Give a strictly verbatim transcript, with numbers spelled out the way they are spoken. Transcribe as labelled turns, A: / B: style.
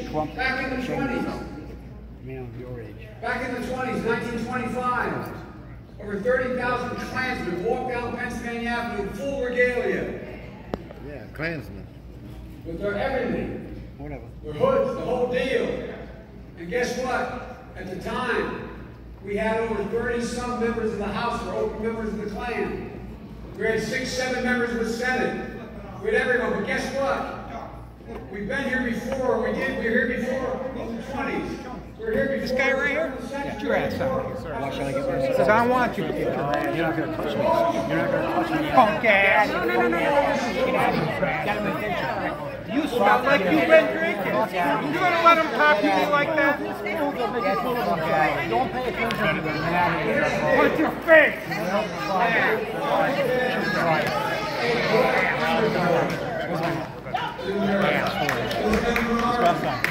A: Trump
B: Back in the twenties.
A: Man of your age.
B: Back in the twenties, nineteen twenty-five, over thirty thousand Klansmen walked down Pennsylvania Avenue in full regalia.
C: Yeah, Klansmen.
B: With their everything.
A: Whatever.
B: Their hoods, the whole deal. And guess what? At the time, we had over thirty some members of the House were open members of the Klan. We had six, seven members of the Senate. We had everyone, but guess what? We've been here before. We did. We were here before in the twenties. We were here before.
A: This guy right here? Get your ass out of here. Why should I get my ass? Because I want you to get your ass. You're not going to touch me. You're not going to touch me. Punk ass. No, no, no, no, no. Get out of here. Get him attention. You smell like you've been drinking. You're going to let him talk to me like that? Don't pay attention to them. What's your face? Yeah.